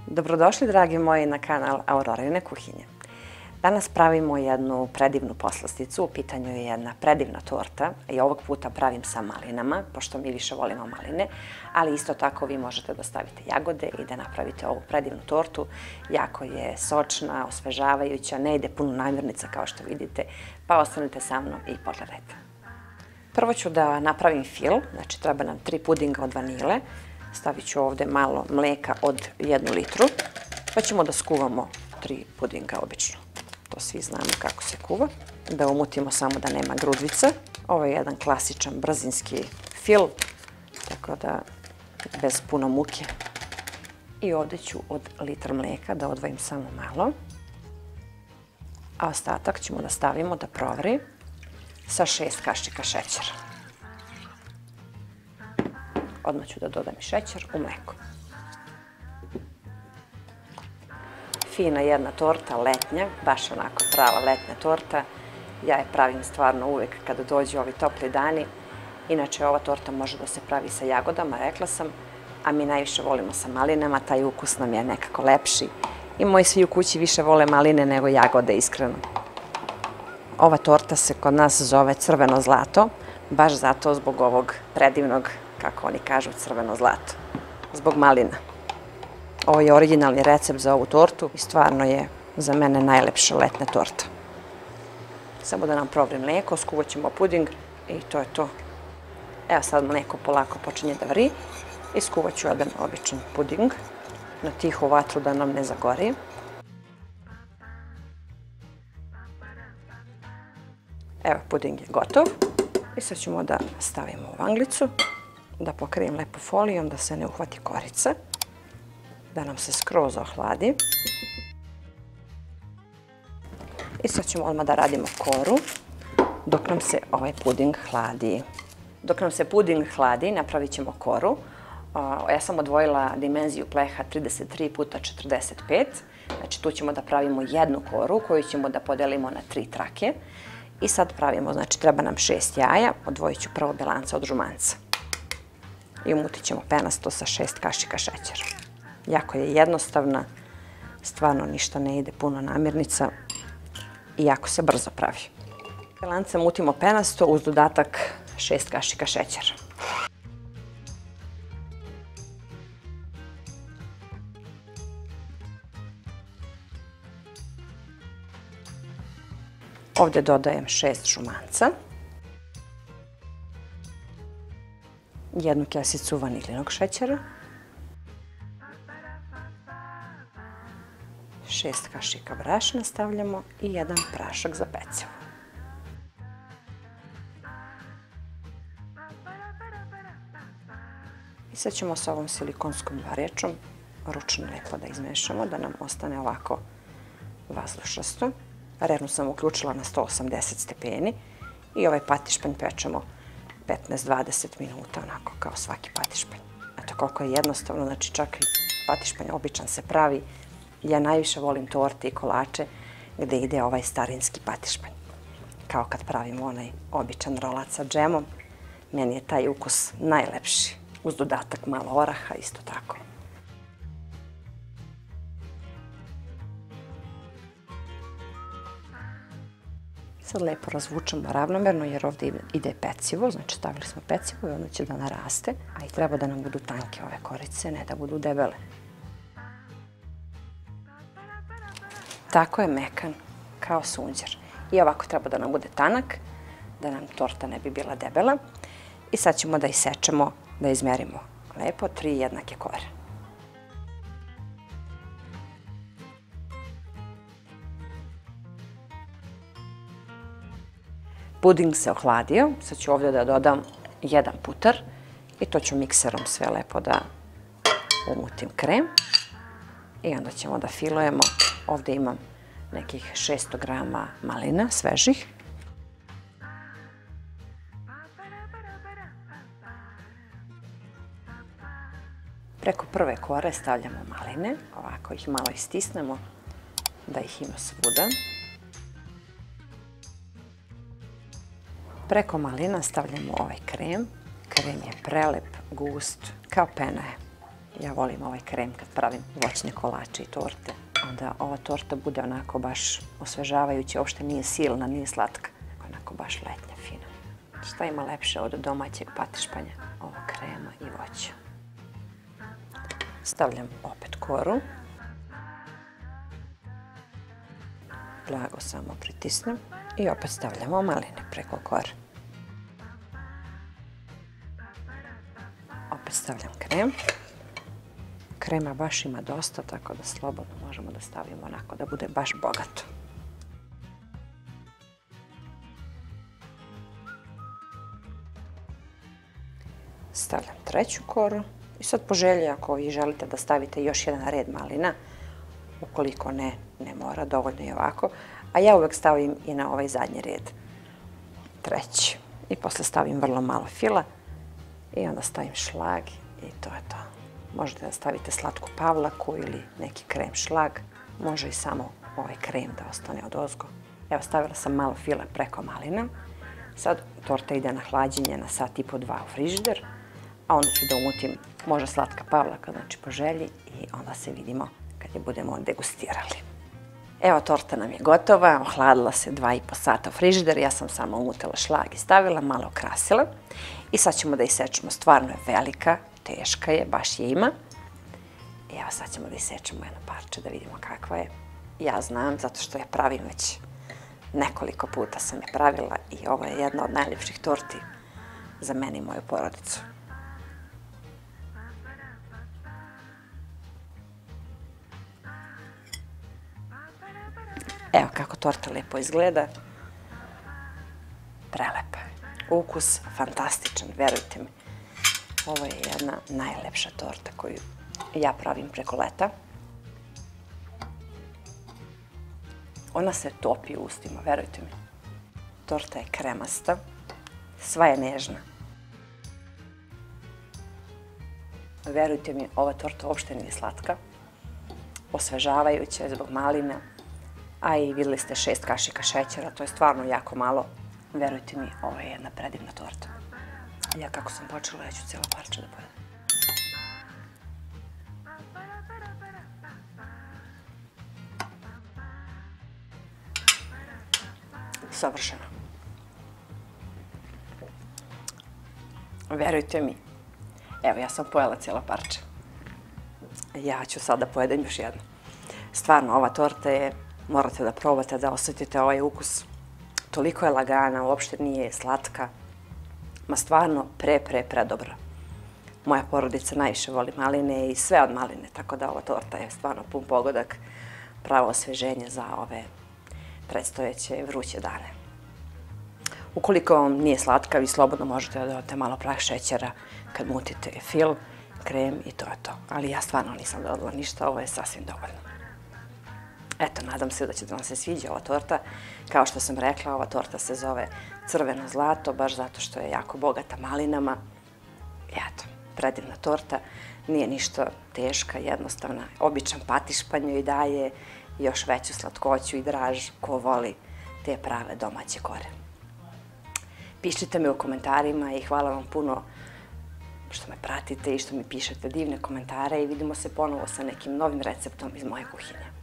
Dobrodošli, dragi moji, na kanal Aurorine kuhinje. Danas pravimo jednu predivnu poslasticu. U pitanju je jedna predivna torta i ovog puta pravim sa malinama, pošto mi više volimo maline, ali isto tako vi možete da stavite jagode i da napravite ovu predivnu tortu. Jako je sočna, osvežavajuća, ne ide puno namirnica kao što vidite, pa ostanite sa mnom i pogledajte. Prvo ću da napravim fil, znači treba nam 3 pudinga od vanile. Stavit ću ovde malo mleka od 1 litru, pa ćemo da skuvamo 3 pudinga obično. To svi znamo kako se kuva. Da umutimo samo da nema grudvica. Ovo je jedan klasičan brzinski fil, tako da bez puno muke. I ovde ću od litar mleka da odvojim samo malo, a ostatak ćemo da stavimo da provri sa 6 kašika šećera. Odmah ću da dodam i šećer u mleko. Fina jedna torta, letnja, baš onako prava letnja torta. Ja je pravim stvarno uvek kada dođu ovi topli dani. Inače, ova torta može da se pravi sa jagodama, rekla sam, a mi najviše volimo sa malinama, taj ukus nam je nekako lepši. I moji svi u kući više vole maline nego jagode, iskreno. Ova torta se kod nas zove crveno zlato, baš zato zbog ovog predivnog, kako oni kažu, crveno zlato, zbog malina. Ovo je originalni recept za ovu tortu i stvarno je za mene najlepša letnja torta. Samo da nam provri mleko, skuvat ćemo puding i to je to. Evo sad mleko polako počinje da vri i skuvat ću jedan običan puding na tihu vatru da nam ne zagori. Evo, puding je gotov i sad ćemo da stavimo u vanglicu, da pokrijem lepo folijom da se ne uhvati korica, da nam se skroz ohladi. I sad ćemo odmah da radimo koru dok nam se ovaj puding hladi. Dok nam se puding hladi, napravit ćemo koru. Ja sam odvojila dimenziju pleha 33 x 45, znači tu ćemo da pravimo jednu koru koju ćemo da podelimo na 3 trake. I sad pravimo, znači treba nam 6 jaja, odvojit ću prvo bjelanca od žumanca. I umutit ćemo penasto sa 6 kašika šećera. Jako je jednostavna, stvarno ništa ne ide puno namirnica i jako se brzo pravi. Bjelanca mutimo penasto uz dodatak 6 kašika šećera. Ovdje dodajem 6 žumanca, 1 kesicu vaniljinog šećera, 6 kašika brašna stavljamo i 1 prašak za pecivo. I sad ćemo sa ovom silikonskom varjačom ručno lepo da izmešamo, da nam ostane ovako vazdušasto. Varenu sam uključila na 180 stepeni i ovaj patišpanj pečemo 15-20 minuta, onako kao svaki patišpanj. Eto koliko je jednostavno, znači čak i patišpanj običan se pravi. Ja najviše volim torte i kolače gde ide ovaj starinski patišpanj. Kao kad pravimo onaj običan rolat sa džemom, meni je taj ukus najlepši. Uz dodatak malo oraha, isto tako. Sad lepo razvučemo ravnomerno jer ovdje ide pecivo, znači stavili smo pecivo i onda će da naraste, a i treba da nam budu tanke ove korice, ne da budu debele. Tako je mekan, kao sunđer. I ovako treba da nam bude tanak, da nam torta ne bi bila debela. I sad ćemo da isečemo, da izmerimo lepo 3 jednake kore. Puding se ohladio, sad ću ovdje da dodam 1 putar i to ću mikserom sve lepo da umutim krem. I onda ćemo da filujemo. Ovdje imam nekih 600 grama malina svežih. Preko prve kore stavljamo maline, ovako ih malo istisnemo da ih ima svuda. Preko malina stavljamo ovaj krem. Krem je prelep, gust, kao pena je. Ja volim ovaj krem kad pravim voćne kolače i torte. Onda ova torta bude onako baš osvežavajuća, uopšte nije silna, nije slatka. Onako baš letnja, fina. Šta ima lepše od domaćeg patišpanja? Ovo krema i voća. Stavljam opet koru. Blago samo pritisnem i opet stavljamo maline preko kore. Opet stavljam krem. Krema baš ima dosta, tako da slobodno možemo da stavimo onako da bude baš bogato. Stavljam treću koru i sad po želji ako vi želite da stavite još jedan red malina, ukoliko ne, ne mora, dovoljno je ovako, a ja uvek stavim i na ovaj zadnji red, treći. I posle stavim vrlo malo fila i onda stavim šlag i to je to. Možete da stavite slatku pavlaku ili neki krem šlag, može i samo ovaj krem da ostane odozgo. Evo, stavila sam malo fila preko malina. Sad torta ide na hlađenje na sat i po 2 u frižider, a onda ću da umutim može slatka pavlaka, znači po želji, i onda se vidimo kad je budemo degustirali. Evo, torta nam je gotova, ohladila se 2,5 sata u frižider, ja sam samo umutila šlag i stavila, malo okrasila. I sad ćemo da isečemo, stvarno je velika, teška je, baš je ima. I evo, sad ćemo da isečemo jedno parče da vidimo kakva je. Ja znam, zato što je pravim već nekoliko puta sam je pravila i ovo je jedna od najljepših torti za mene i moju porodicu. Evo kako torta lepo izgleda. Prelepa. Ukus fantastičan, verujte mi. Ovo je jedna najlepša torta koju ja pravim preko leta. Ona se topi u ustima, verujte mi. Torta je kremasta, sva je nežna. Verujte mi, ova torta uopšte nije slatka. Osvežavajuća je zbog malina, a i videli ste 6 kašika šećera, to je stvarno jako malo. Verujte mi, ovo je jedna predivna torta. Ja kako sam počela, ja ću cijelo parče da pojedem. Savršeno. Verujte mi, evo ja sam pojela cijelo parče. Ja ću sad da pojedem još jedno. Stvarno, ova torta je, morate da probate, da osjetite ovaj ukus. Toliko je lagana, uopšte nije slatka. Ma stvarno predobra. Moja porodica najviše voli maline i sve od maline, tako da ova torta je stvarno pun pogodak, pravo osveženje za ove predstojeće vruće dane. Ukoliko vam nije slatka, vi slobodno možete da dodate malo prah šećera kad mutite fil, krem i to je to. Ali ja stvarno nisam dodala ništa, ovo je sasvim dovoljno. Eto, nadam se da će vam se sviđa ova torta. Kao što sam rekla, ova torta se zove crveno zlato, baš zato što je jako bogata malinama. I eto, predivna torta, nije ništa teška, jednostavna. Običan patišpanj joj daje još veću slatkoću i draž ko voli te prave domaće kore. Pišite mi u komentarima i hvala vam puno što me pratite i što mi pišete divne komentare i vidimo se ponovo sa nekim novim receptom iz moje kuhinje.